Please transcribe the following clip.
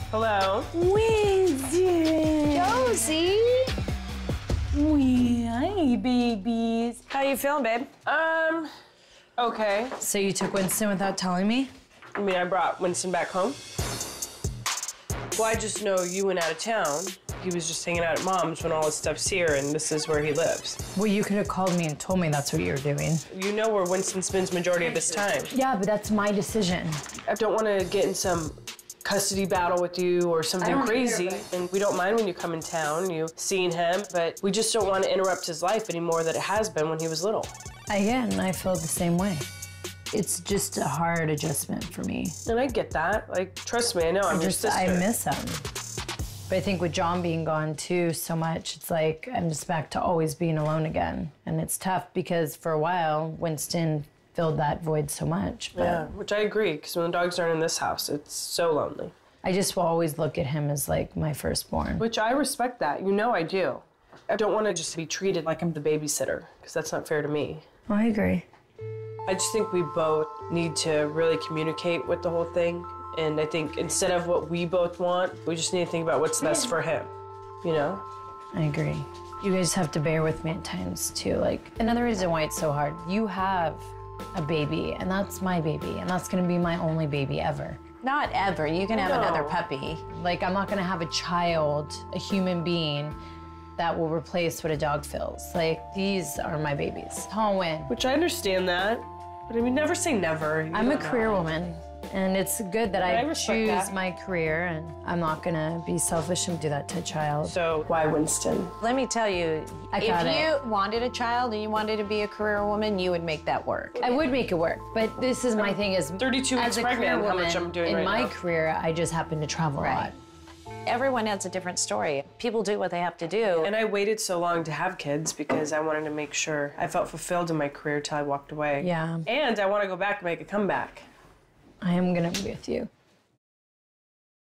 Hello. Winston. Josie. Hi, babies. How you feeling, babe? Okay. So you took Winston without telling me? I mean, I brought Winston back home. Well, I just know you went out of town. He was just hanging out at Mom's when all his stuff's here, and this is where he lives. Well, you could have called me and told me that's what you were doing. You know where Winston spends majority of his time. Yeah, but that's my decision. I don't want to get in some custody battle with you or something crazy. And we don't mind when you come in town, you seeing him, but we just don't want to interrupt his life any more than it has been when he was little. Again, I feel the same way. It's just a hard adjustment for me. And I get that. Like, trust me, I know I'm your sister. I miss him. But I think with John being gone too so much, it's like I'm just back to always being alone again. And it's tough because for a while, Winston filled that void so much. But yeah, which I agree, because when the dogs aren't in this house, it's so lonely. I just will always look at him as like my firstborn. Which I respect that. You know I do. I don't want to just be treated like I'm the babysitter, because that's not fair to me. I agree. I just think we both need to really communicate with the whole thing. And I think instead of what we both want, we just need to think about what's best for him, you know? I agree. You guys have to bear with me at times too. Like, another reason why it's so hard, you have a baby, and that's my baby, and that's gonna be my only baby ever. Not ever. You can have another puppy. Like, I'm not gonna have a child, a human being, that will replace what a dog feels. Like, these are my babies. I'll win. Which I understand that, but I mean, never say never. I'm a career woman, and it's good that I choose that. my career, and I'm not gonna be selfish and do that to a child. So why Winston? Let me tell you, if you wanted a child and you wanted to be a career woman, you would make that work. I would make it work, but this is my thing is 32 weeks as a pregnant, career how woman, much I'm doing in right my now. career, I just happen to travel a lot. Everyone has a different story. People do what they have to do. And I waited so long to have kids because I wanted to make sure I felt fulfilled in my career till I walked away. Yeah. And I want to go back and make a comeback. I am gonna be with you.